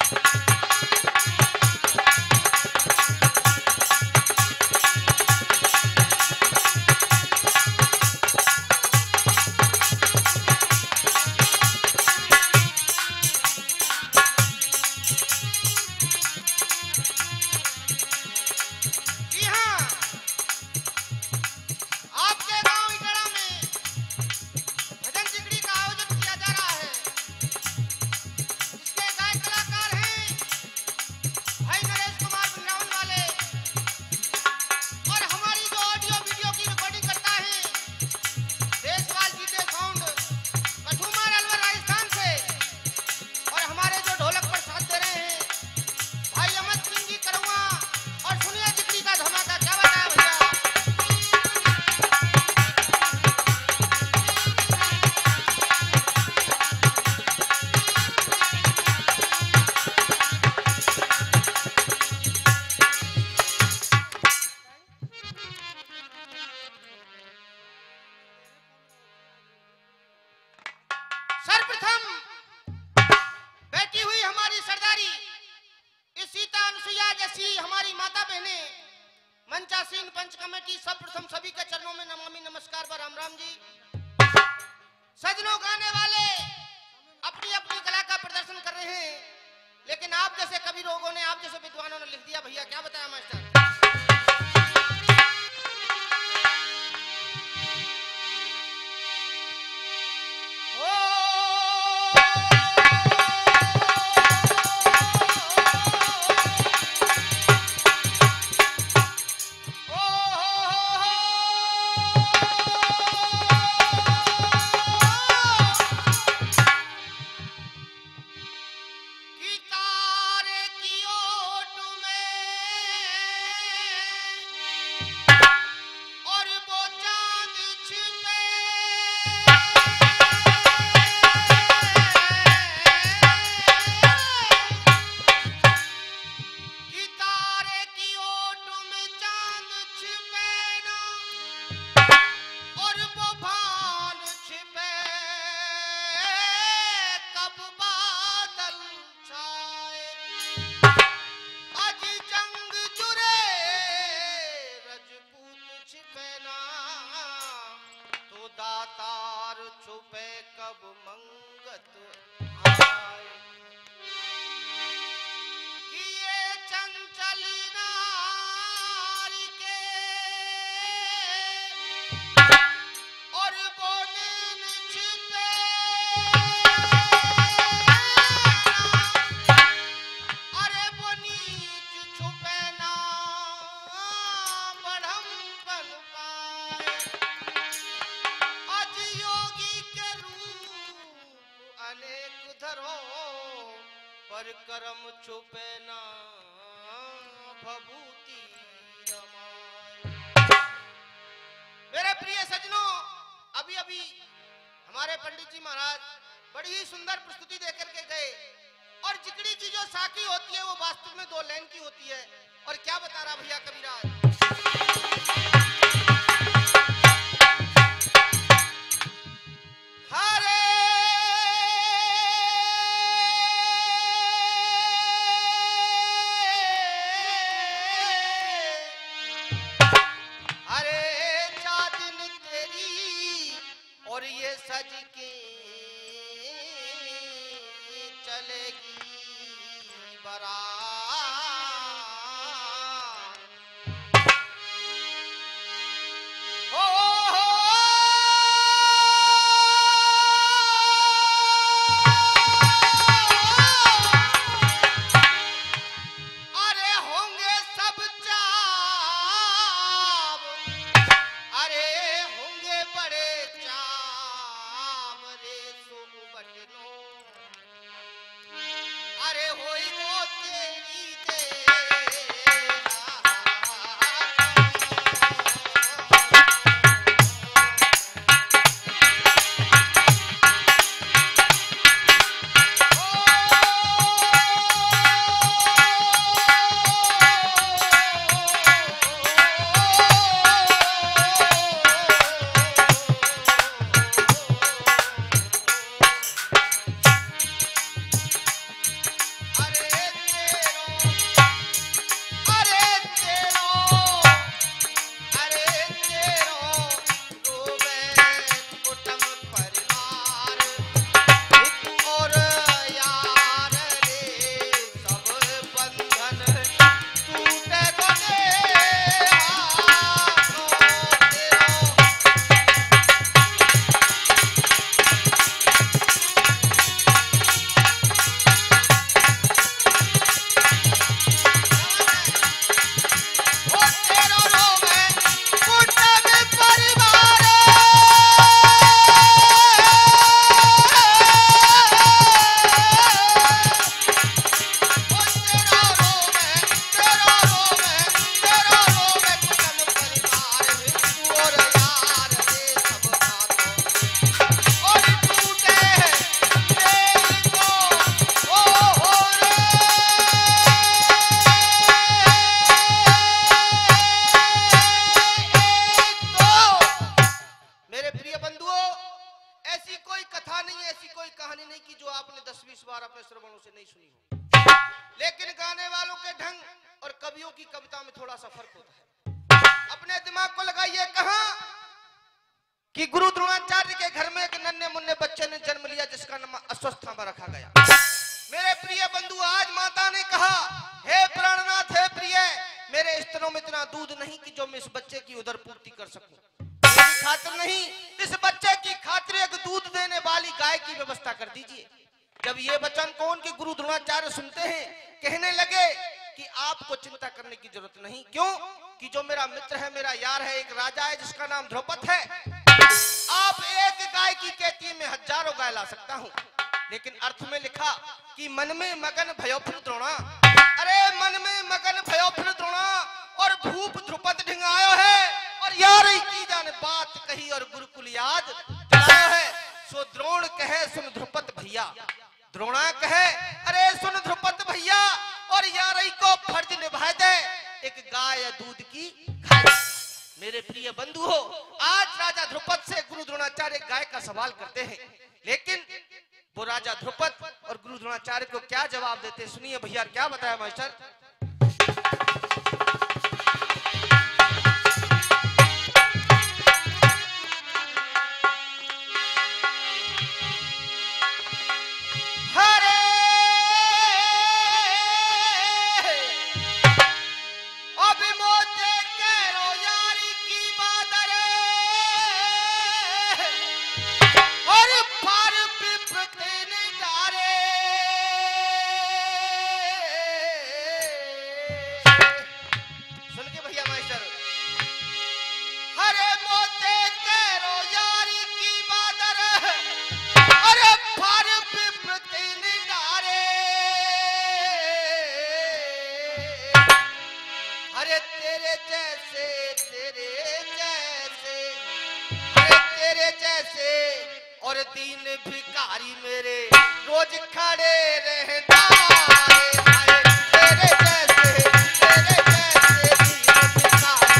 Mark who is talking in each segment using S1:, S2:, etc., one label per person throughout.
S1: मंचासीन पंच committee सर्वप्रथम सभी के चरणों में नमामि नमस्कार व राम राम जी। सजनों गाने वाले अपनी अपनी कला का प्रदर्शन कर रहे हैं, लेकिन आप जैसे कवि लोगों ने, आप जैसे विद्वानों ने लिख दिया, भैया क्या बताया मास्टर। दातार छुपे कब मंगत आए, किए चंचल नारी के और बोनीन छिपे, अरे बोनीच छुपे ना बढ़म बन पाए, अनेक धरो पर कर्म छुपे ना भभूति रमाए। मेरे प्रिय सजनों, अभी अभी हमारे पंडित जी महाराज बड़ी ही सुंदर प्रस्तुति देकर के गए, और जिकड़ी की जो साकी होती है वो वास्तव में 2 लाइन की होती है। और क्या बता रहा भैया कविराज, और ये सज के चलेगी बारात, अरे होंगे सब चाव, अरे होंगे बड़े अरे होई वो तेरी सुनी हो, लेकिन गाने वालों के ढंग और कवियों की कविता में थोड़ा सा फर्क होता है। अपने दिमाग को लगाइए, कहा कि गुरु द्रोणाचार्य के घर में एक नन्हे मुन्ने बच्चे ने जन्म लिया जिसका नाम अश्वत्थामा रखा गया। मेरे प्रिय बंधु, आज माता ने कहा, हे प्राणनाथ, हे प्रिय, मेरे स्तनों में इतना दूध नहीं कि जो मैं इस बच्चे की उदर पूर्ति कर सकूं। मेरी खातिर नहीं, इस बच्चे की खातिर एक दूध देने वाली गाय की व्यवस्था कर दीजिए। जब ये वचन को उनके गुरु द्रोणाचार्य सुनते हैं, कहने लगे कि आपको चिंता करने की जरूरत नहीं। क्यों? कि जो मेरा मित्र है, मेरा यार है, एक राजा है जिसका नाम द्रौपद है। आप एक गाय की कहती में हजारों गाय ला सकता हूं। लेकिन अर्थ में लिखा कि मन में मगन भयो फिर द्रोणा। अरे मन में मगन भयो फिर द्रोणा, और भूप द्रुपद ढिंगायो है, और यार की जाने बात कही और गुरुकुल याद दिलायो है। सो द्रोण कहे सुन ध्रुपद भैया, द्रोणा कहे अरे सुन ध्रुपद भैया, और यार को फर्ज निभा दे, एक गाय दूध की खाए। मेरे प्रिय बंधु हो, आज राजा ध्रुपद से गुरु द्रोणाचार्य गाय का सवाल करते हैं, लेकिन वो राजा ध्रुपद और गुरु द्रोणाचार्य को क्या जवाब देते, सुनिए भैया क्या बताया मास्टर। और दीन भिखारी मेरे रोज खड़े रहता है, तेरे जैसे दीन भिखारी।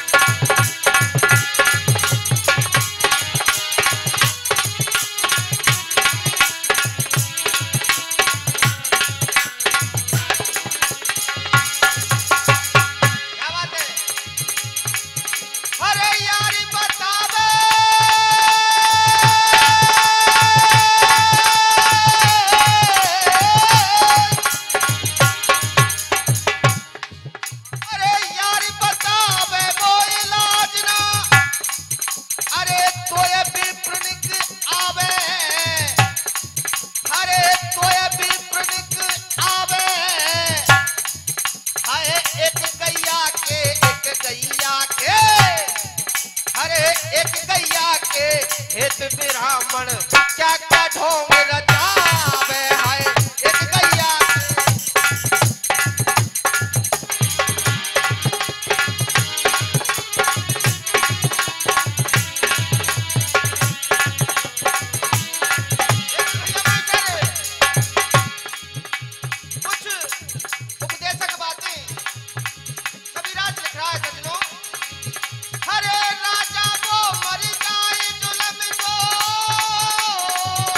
S1: क्या बात है? अरे यार बतावे, हित ब्राह्मण क्या क्या ढोंग रचावे, हाय एक गैया। कुछ उपदेशक बातें कबीराज लिख रहा है सज्जनों। हरे राजा वो मर जाए जुल्म को,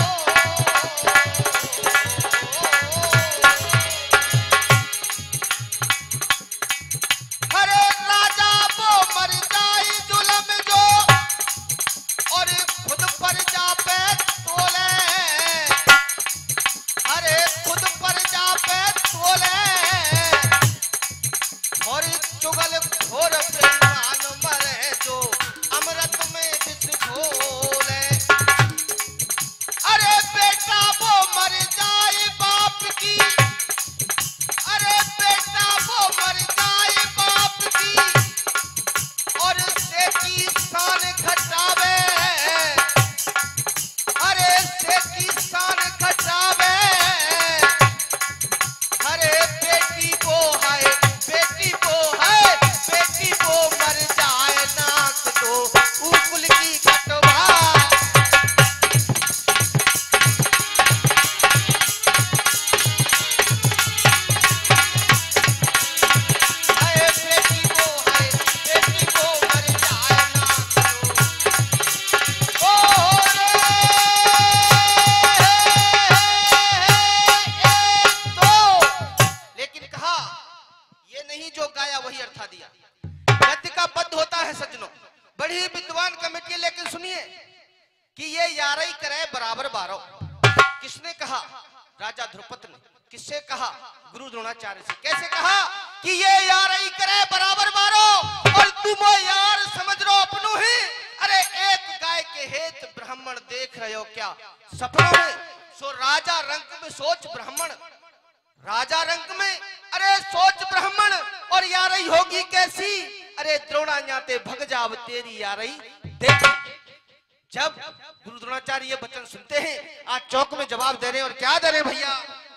S1: बराबर 12। किसने कहा? राजा ध्रुपद ने। किससे कहा? गुरु द्रोणाचार्य से। कैसे कहा कि ये यार ही करे बराबर 12 और तुम यार समझ लो अपनों ही। अरे एक गाय के हेत ब्राह्मण देख रहे हो क्या सपनों में? सो राजा रंग में सोच ब्राह्मण, राजा रंग में अरे सोच ब्राह्मण, और यारई होगी कैसी? अरे द्रोणा जाते भग जाव तेरी यारई देख। जब गुरु द्रोणाचार्य ये वचन सुनते हैं, आज चौक में जवाब दे रहे हैं। और क्या दे रहे भैया?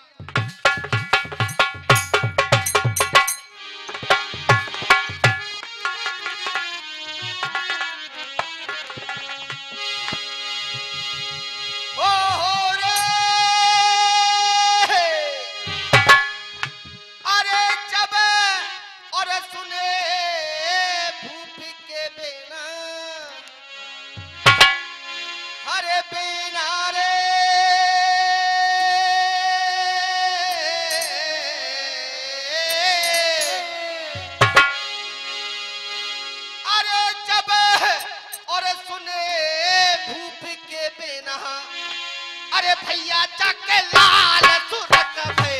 S1: अरे भैया जाके लाल सुरत भे,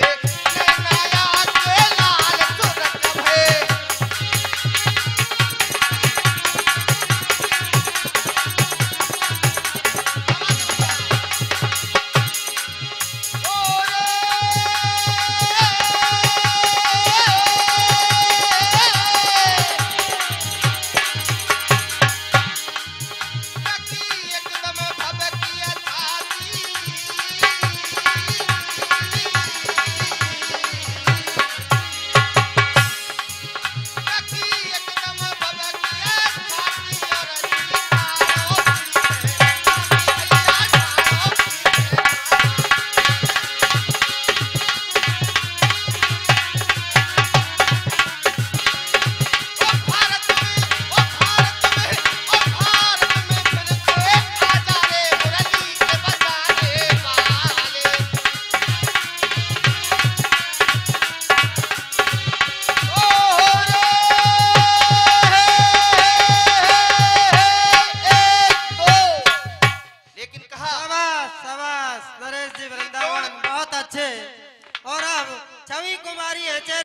S1: नया के लाल सुरत भे।
S2: नरेश जी वृंदावन बहुत अच्छे। और अब छवि कुमारी है